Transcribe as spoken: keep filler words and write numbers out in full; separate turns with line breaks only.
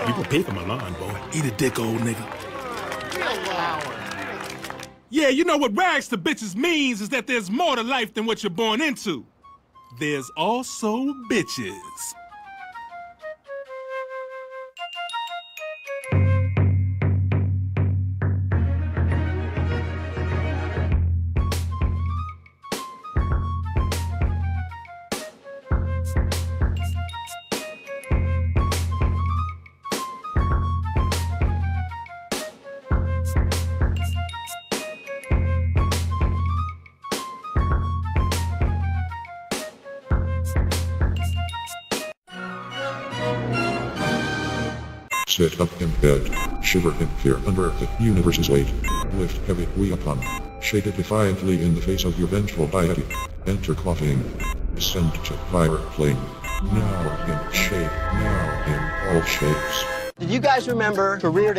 People pay for my lawn, boy.
Eat a dick, old nigga.
Yeah, you know what rags to bitches means is that there's more to life than what you're born into. There's also bitches.
Sit up in bed, shiver in fear under the universe's weight. Lift heavy weapon, shake it defiantly in the face of your vengeful deity. Enter coughing. Ascend to fire plane. Now in shape, now in all shapes.
Do you guys remember career